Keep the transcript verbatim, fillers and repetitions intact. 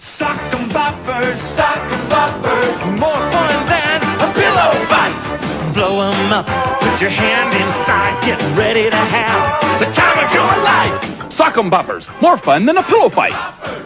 Soc'em boppers, Soc'em boppers, more fun than a pillow fight. Blow 'em up, put your hand inside, get ready to have the time of your life. Soc'em boppers, more fun than a pillow fight.